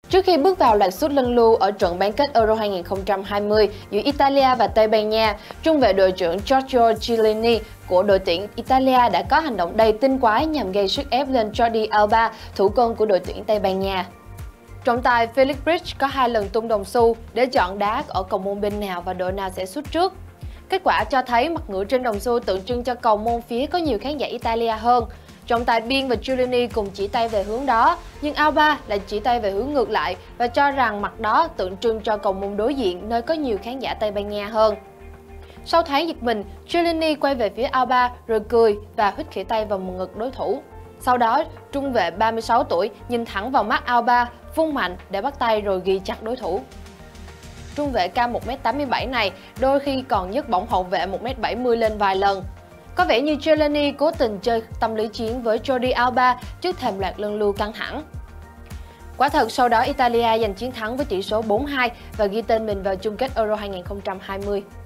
Trước khi bước vào loạt sút lâng lưu ở trận bán kết Euro 2020 giữa Italia và Tây Ban Nha, trung vệ đội trưởng Giorgio Chiellini của đội tuyển Italia đã có hành động đầy tinh quái nhằm gây sức ép lên Jordi Alba, thủ công của đội tuyển Tây Ban Nha. Trọng tài Felix Bridge có 2 lần tung đồng xu để chọn đá ở cầu môn bên nào và đội nào sẽ sút trước. Kết quả cho thấy mặt ngữ trên đồng xu tượng trưng cho cầu môn phía có nhiều khán giả Italia hơn. Trọng tài biên và Chiellini cùng chỉ tay về hướng đó, nhưng Alba lại chỉ tay về hướng ngược lại và cho rằng mặt đó tượng trưng cho cầu môn đối diện nơi có nhiều khán giả Tây Ban Nha hơn. Sau thoáng giật mình, Chiellini quay về phía Alba rồi cười và huých khỉa tay vào ngực đối thủ. Sau đó, trung vệ 36 tuổi nhìn thẳng vào mắt Alba, vung mạnh để bắt tay rồi ghi chặt đối thủ. Trung vệ cao 1m87 này đôi khi còn nhấc bổng hậu vệ 1m70 lên vài lần. Có vẻ như Chiellini cố tình chơi tâm lý chiến với Jordi Alba trước thềm loạt lâng lưu căng thẳng. Quả thật sau đó Italia giành chiến thắng với tỷ số 4-2 và ghi tên mình vào chung kết Euro 2020.